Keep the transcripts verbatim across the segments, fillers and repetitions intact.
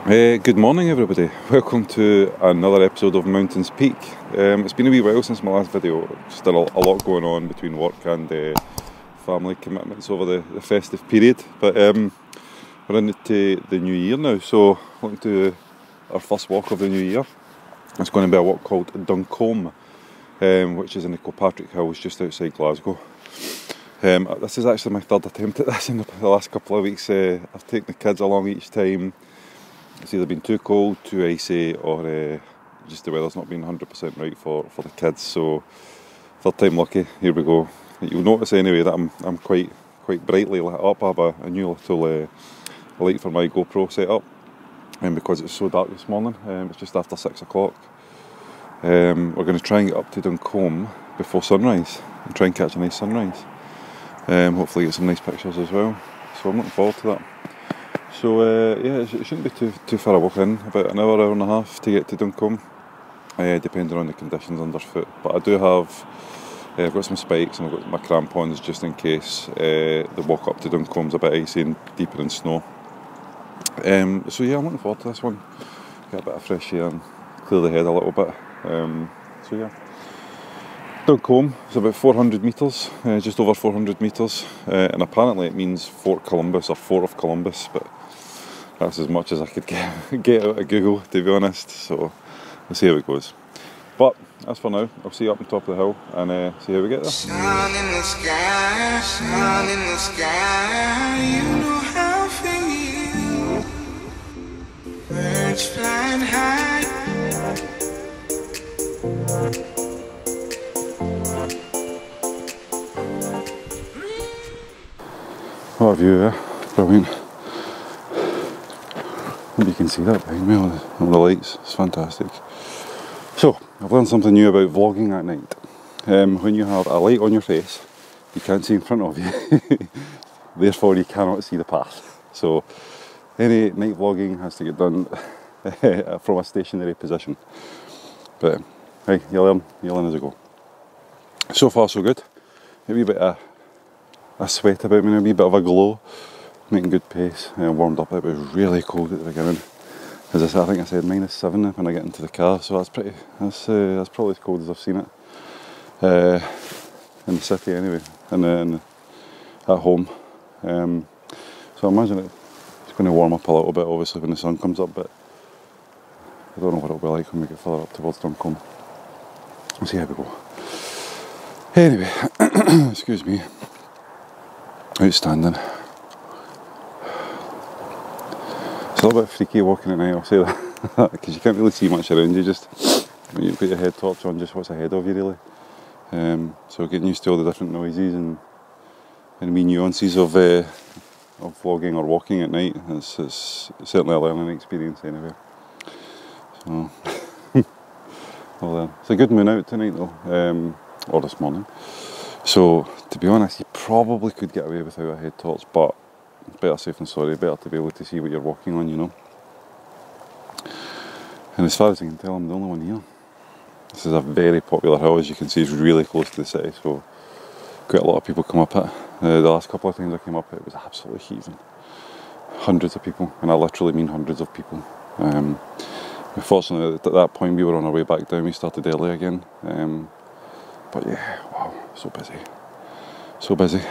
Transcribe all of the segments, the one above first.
Uh, good morning everybody, welcome to another episode of Mountains Peak. Um, it's been a wee while since my last video, still a lot going on between work and uh, family commitments over the, the festive period, but um, we're into the new year now, so welcome to our first walk of the new year. It's going to be a walk called Duncombe, um, which is in the Kilpatrick Hills just outside Glasgow. Um, this is actually my third attempt at this in the, the last couple of weeks. Uh, I've taken the kids along each time. It's either been too cold, too icy, or uh, just the weather's not been one hundred percent right for, for the kids. So, third time lucky, here we go. You'll notice anyway that I'm I'm quite quite brightly lit up. I have a, a new little uh, light for my GoPro set up, and because it's so dark this morning, um, it's just after six o'clock. Um, we're going to try and get up to Duncombe before sunrise and try and catch a nice sunrise. Um, hopefully get some nice pictures as well. So I'm looking forward to that. So uh, yeah, it shouldn't be too too far a walk in, about an hour, hour and a half to get to Duncombe, uh, depending on the conditions underfoot. But I do have, uh, I've got some spikes and I've got my crampons just in case uh, the walk up to Duncombe's a bit icy and deeper in snow. Um, so yeah, I'm looking forward to this one. Get a bit of fresh air and clear the head a little bit. Um, so yeah. Duncombe is about four hundred metres, uh, just over four hundred metres, uh, and apparently it means Fort Columbus or Fort of Columbus, but that's as much as I could get, get out of Google, to be honest, so we'll see how it goes. But as for now, I'll see you up on top of the hill and uh, see how we get there. Sun in the sky, sun in the sky, you know how I feel. Birds flying high. What a view there, brilliant. Hope you can see that behind me, all the, all the lights, it's fantastic. So, I've learned something new about vlogging at night. Um, when you have a light on your face, you can't see in front of you, therefore you cannot see the path. So, any night vlogging has to get done from a stationary position. But hey, you learn, you learn as you go. So far so good. A wee bit of a sweat about me, a wee bit of a glow, making good pace. I warmed up. It was really cold at the beginning. As I said, I think I said minus seven when I get into the car, so that's pretty. That's uh, that's probably as cold as I've seen it uh, in the city anyway, and then at home. Um, so I imagine it, it's going to warm up a little bit, obviously, when the sun comes up. But I don't know what it'll be like when we get further up towards Duncombe. We'll see how we go. Anyway, excuse me. Outstanding. It's a little bit freaky walking at night, I'll say that, because you can't really see much around you, just when you've got your head torch on, just what's ahead of you really. Um, so getting used to all the different noises and and wee nuances of uh, of vlogging or walking at night, it's, it's certainly a learning experience anyway. So, well then, it's a good moon out tonight though, um, or this morning. So, to be honest, you probably could get away without a head torch, but it's better safe than sorry, better to be able to see what you're walking on, you know. And as far as I can tell, I'm the only one here. This is a very popular hill, as you can see, it's really close to the city, so quite a lot of people come up it. Uh, the last couple of times I came up it, it was absolutely heaving. Hundreds of people, and I literally mean hundreds of people. Um, unfortunately, at that point we were on our way back down, we started early again. Um, But yeah, wow, so busy, so busy.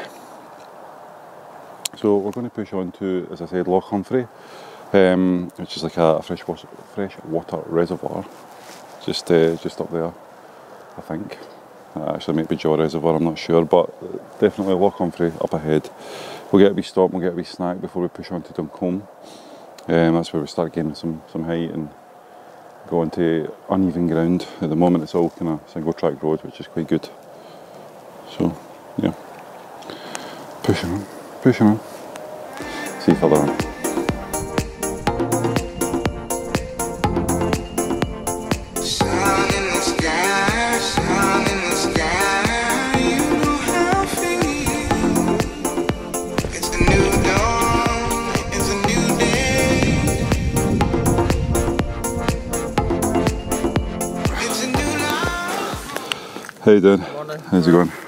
So we're going to push on to, as I said, Loch Humphrey, um, which is like a fresh water, fresh water reservoir, just uh, just up there, I think. Uh, actually, maybe Jaw Reservoir, I'm not sure, but definitely Loch Humphrey up ahead. We'll get a wee stop, we'll get a wee snack before we push on to Duncombe. Um, that's where we start gaining some some height and go into uneven ground. At the moment it's all kind of single track road, which is quite good. So yeah, pushing on, pushing on. See you further on. How you doing? Morning. How's it going?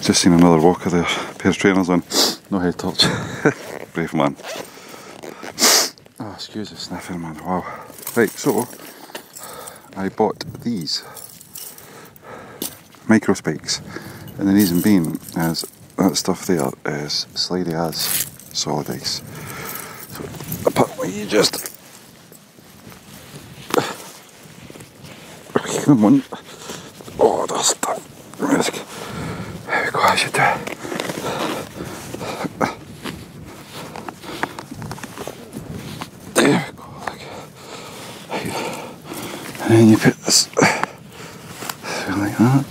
Just seen another walker there, pair of trainers on, no head torch. Brave man. Oh, excuse the sniffing, man, wow. Right, so I bought these micro spikes, and the reason being is that stuff there is slidey as solid ice. So apparently you just come on. Oh, that's stuck. Risk. There we go, I should do it. There we go, like, and then you put this like that.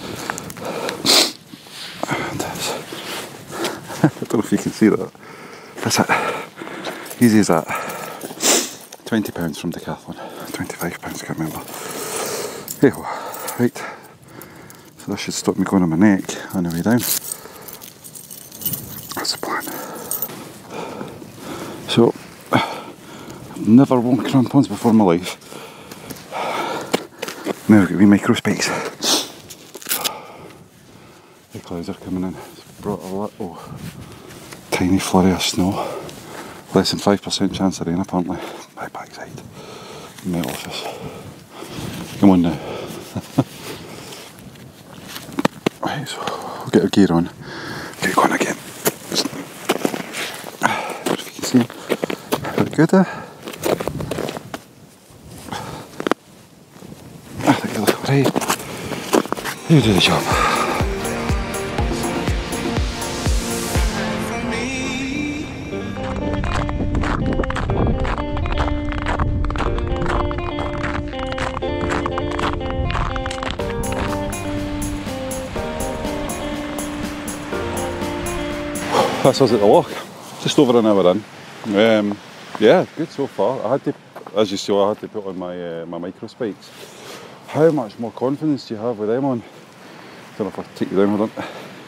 And this. I don't know if you can see that. That's it. Easy as that. twenty pounds from Decathlon. twenty-five pounds, I can't remember. Hey ho. Right. So that should stop me going on my neck on the way down. That's the plan. So, I've never worn crampons before in my life. Now we've got wee micro spikes. The clouds are coming in. It's brought a little tiny flurry of snow. Less than five percent chance of rain apparently. My backside. In my office. Come on now. Right, so we'll get our gear on. Get going again. I don't know if you can see him. Very good. Uh, I think you look alright. You do the job. That's us at the lock, just over an hour in. Um, yeah, good so far. I had to, as you saw, I had to put on my uh, my micro spikes. How much more confidence do you have with them on? I don't know if I'll take you down with them.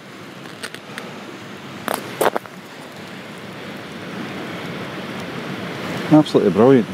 Absolutely brilliant.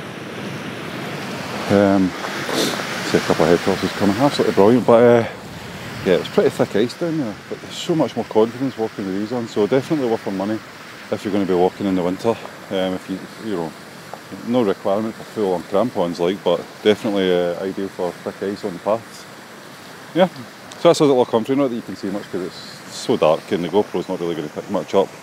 Um, see a couple of head tosses coming. Absolutely brilliant, but. Uh, Yeah, it's pretty thick ice down there, but there's so much more confidence walking with these on, so definitely worth your money if you're going to be walking in the winter. Um, if you, you know, no requirement for full-on crampons like, but definitely uh, ideal for thick ice on the paths. Yeah, so that's a little comfy, not that you can see much because it's so dark and the GoPro's not really going to pick much up.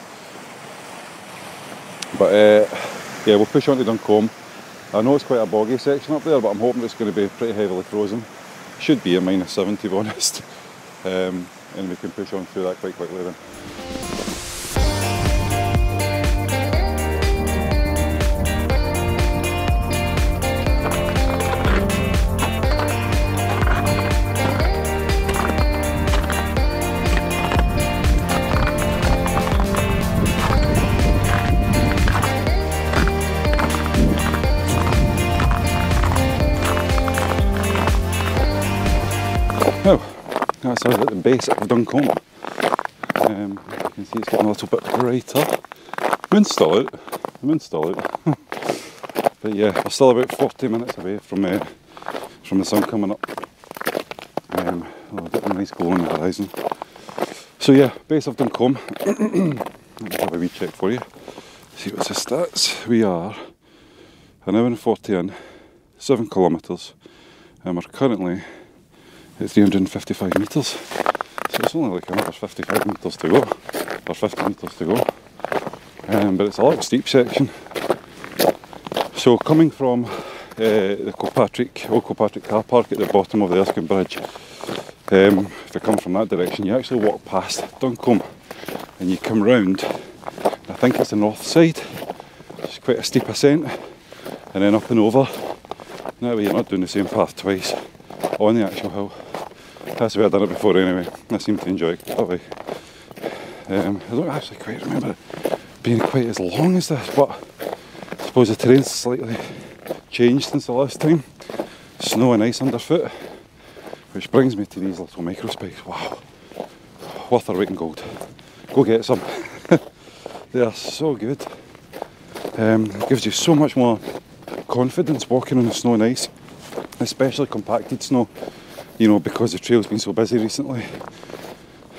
But uh, yeah, we'll push on to Duncombe. I know it's quite a boggy section up there, but I'm hoping it's going to be pretty heavily frozen. Should be at minus seven to be honest. Um, and we can push on through that quite quickly then. Oh, that's us at the base of Duncombe. Um, you can see it's getting a little bit brighter. Moon's still out. The moon's still out. But yeah, we're still about forty minutes away from uh, from the sun coming up. Um, we've got a nice glow on the horizon. So yeah, base of Duncombe. Let me have a wee check for you. See what's the stats. We are an hour and forty in, seven kilometres, and we're currently at three hundred fifty-five metres, so it's only like another fifty-five metres to go, or fifty metres to go, um, but it's a lot of steep section. So coming from uh, the Kilpatrick, Old Kilpatrick car park at the bottom of the Erskine Bridge, um, if you come from that direction you actually walk past Duncombe and you come round, I think it's the north side, it's quite a steep ascent, and then up and over. That way you're not doing the same path twice on the actual hill. That's the way I've done it before anyway. I seem to enjoy it that way. Um, I don't actually quite remember it being quite as long as this, but I suppose the terrain's slightly changed since the last time. Snow and ice underfoot, which brings me to these little micro spikes. Wow, worth their weight in gold. Go get some. They are so good. Um, it gives you so much more confidence walking on the snow and ice, especially compacted snow, you know, because the trail's been so busy recently.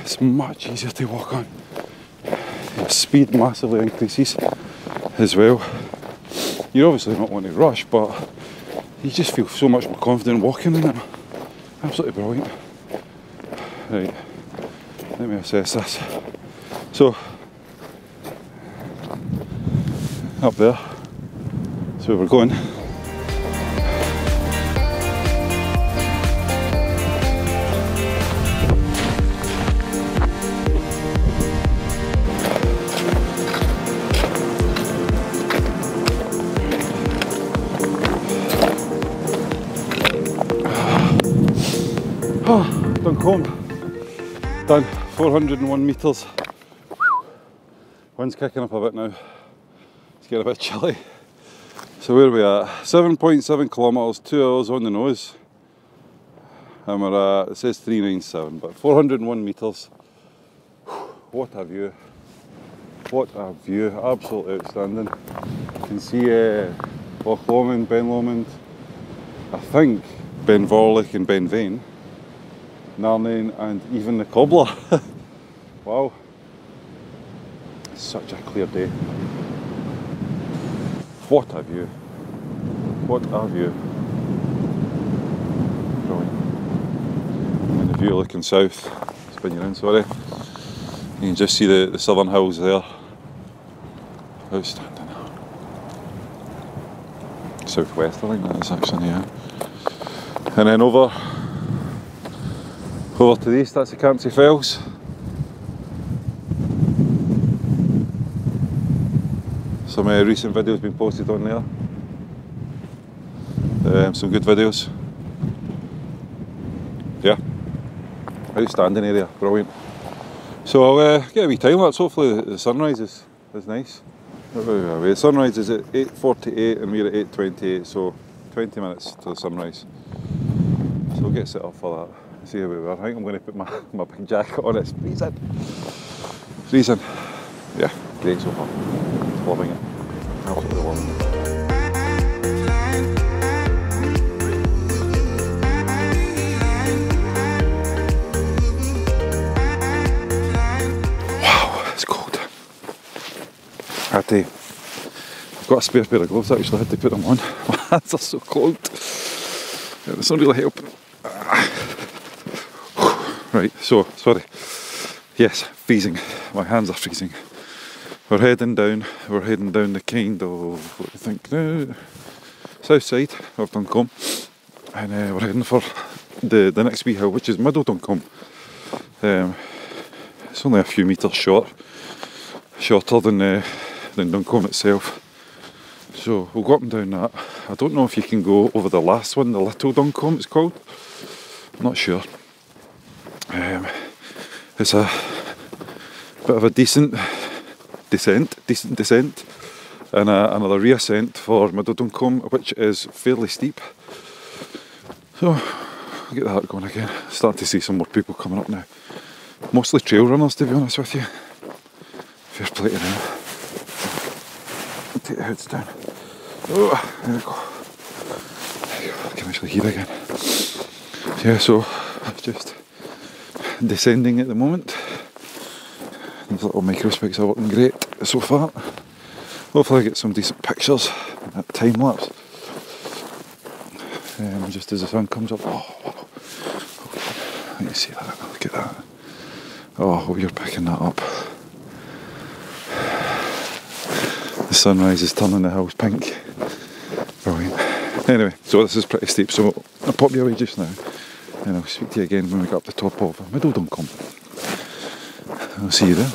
it's much easier to walk on. Your speed massively increases as well. You're obviously not wanting to rush, but you just feel so much more confident walking in it. Absolutely brilliant. Right, let me assess this. So, up there, that's where we're going. Duncombe, done four hundred and one metres. Wind's kicking up a bit now, it's getting a bit chilly. So where are we at? seven point seven kilometres, two hours on the nose. And we're at, it says three ninety-seven, but four hundred and one metres. What a view. What a view, absolutely outstanding. You can see uh, Loch Lomond, Ben Lomond, I think Ben Vorlich and Ben Vane. Narnain and even the Cobbler. Wow, such a clear day. What a view, what a view. Brilliant. And the view looking south, spin you in, sorry. You can just see the, the southern hills there. Outstanding. Southwest, I think that is actually, yeah. And then over Over to the east, that's the Campsie Fells. Some uh, recent videos been posted on there. Um, some good videos. Yeah, outstanding area, brilliant. So I'll uh, get a wee time lapse. Hopefully the, the sunrise is, is nice. The sunrise is at eight forty-eight and we're at eight twenty-eight, so twenty minutes to the sunrise. So we'll get set up for that. See how we were. I think I'm going to put my, my big jacket on. It's freezing. Freezing. Yeah, great so far. Loving it. Absolutely loving it. Wow, it's cold. I had to, I've got a spare pair of gloves actually, I had to put them on. My hands are so cold. It's not really helping. Right, so, sorry. Yes, freezing. My hands are freezing. We're heading down, we're heading down the kind of, what do you think now? South side of Duncombe. And uh, we're heading for the, the next wee hill, which is Middle Duncombe. Um, it's only a few metres short, shorter than, uh, than Duncombe itself. So we'll go up and down that. I don't know if you can go over the last one, the Little Duncombe it's called. I'm not sure. Um, it's a bit of a decent descent, decent descent, and a, another reascent for Middle Duncombe, which is fairly steep. So I'll get that going again. Starting to see some more people coming up now. Mostly trail runners, to be honest with you. Fair play to them. Take the hoods down. Oh, there we go. There you go. I can actually hear again. Yeah, so just descending at the moment. These little micro spikes are working great so far. Hopefully I get some decent pictures in that time lapse. Um, just as the sun comes up. Oh, wow. Let me see that. Look at that. Oh, I hope you're picking that up. The sunrise is turning the hills pink. Brilliant. Anyway, so this is pretty steep, so I'll pop you away just now. And I'll speak to you again when we get up the top of Middle Duncombe. I'll see you there.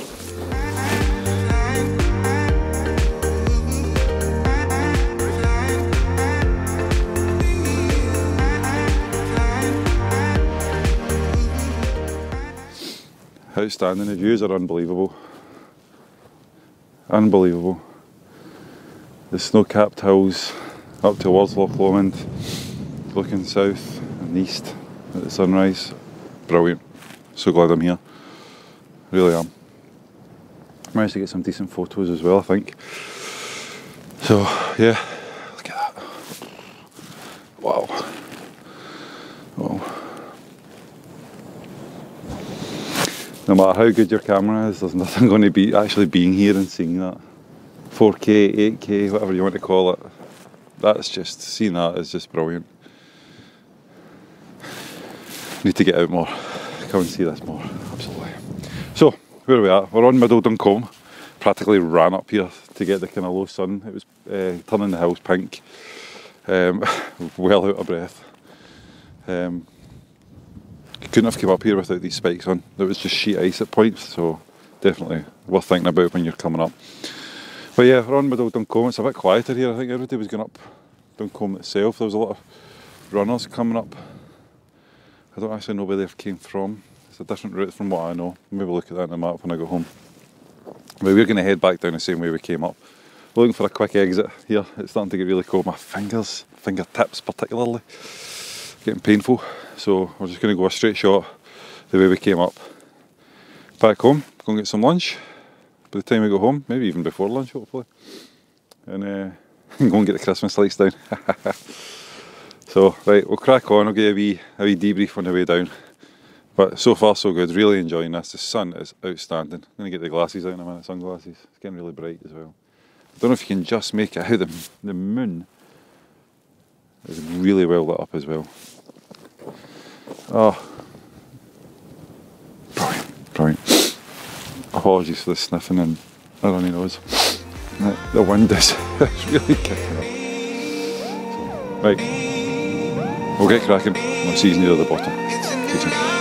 Outstanding, the views are unbelievable. Unbelievable. The snow-capped hills up towards Loch Lomond, looking south and east at the sunrise. Brilliant. So glad I'm here. Really am. Managed to get some decent photos as well, I think. So, yeah, look at that. Wow. Wow. No matter how good your camera is, there's nothing going to beat actually being here and seeing that. four K, eight K, whatever you want to call it. That's just, seeing that is just brilliant. Need to get out more, come and see this more, absolutely. So, where are we at? We're on Middle Duncombe. Practically ran up here to get the kind of low sun. It was uh, turning the hills pink. Um, well out of breath. Um, couldn't have come up here without these spikes on. There was just sheet ice at points, so definitely worth thinking about when you're coming up. But yeah, we're on Middle Duncombe. It's a bit quieter here. I think everybody was going up Duncombe itself. There was a lot of runners coming up. I don't actually know where they came from. It's a different route from what I know. Maybe look at that on the map when I go home. But we're going to head back down the same way we came up. We're looking for a quick exit here. It's starting to get really cold. My fingers, fingertips particularly, getting painful. So we're just going to go a straight shot the way we came up. Back home, go and get some lunch. By the time we go home, maybe even before lunch hopefully. And uh, go and get the Christmas lights down. So right, we'll crack on. I'll get a wee, a wee debrief on the way down. But so far so good, really enjoying this. The sun is outstanding. I'm going to get the glasses out in a minute, sunglasses. It's getting really bright as well. I don't know if you can just make it out. The, the moon is really well lit up as well. Oh, brilliant, brilliant. Apologies for the sniffing and I runny nose. The, the wind is it's really kicking up. So, right, we'll get cracking. We'll see you near the bottom. See you soon.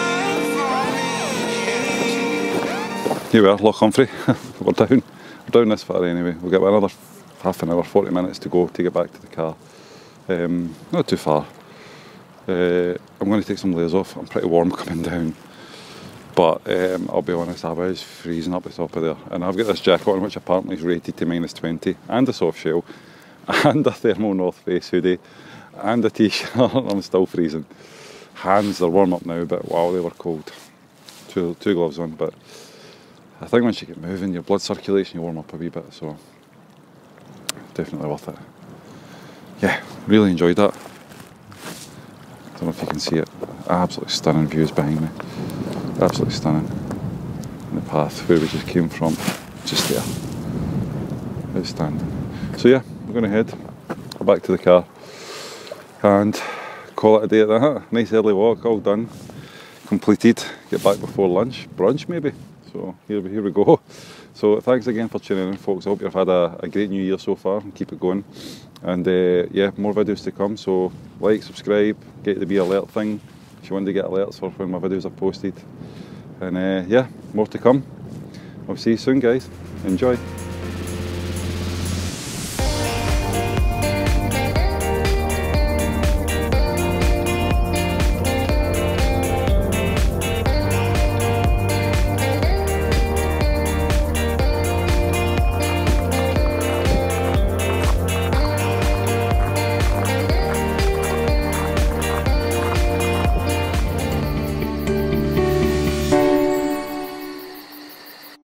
Here we are, Loch Humphrey. We're down. We're down this far anyway. We'll get another half an hour, forty minutes to go to get back to the car. Um, not too far. Uh, I'm going to take some layers off. I'm pretty warm coming down. But um, I'll be honest, I was freezing up the top of there. And I've got this jacket on which apparently is rated to minus twenty. And a soft shell. And a thermal North Face hoodie. And a t-shirt. I'm still freezing. Hands are warm up now, but wow, they were cold. Two, two gloves on, but I think once you get moving, your blood circulation, you warm up a wee bit, so definitely worth it. Yeah, really enjoyed that. I don't know if you can see it. Absolutely stunning views behind me. Absolutely stunning. And the path where we just came from, just there. Outstanding. So yeah, we're going to head back to the car and call it a day at that. Nice early walk, all done, completed. Get back before lunch, brunch maybe. So here we, here we go. So thanks again for tuning in, folks. I hope you've had a, a great new year so far and keep it going. And uh, yeah, more videos to come. So like, subscribe, get the wee alert thing if you want to get alerts for when my videos are posted. And uh, yeah, more to come. I'll see you soon, guys. Enjoy.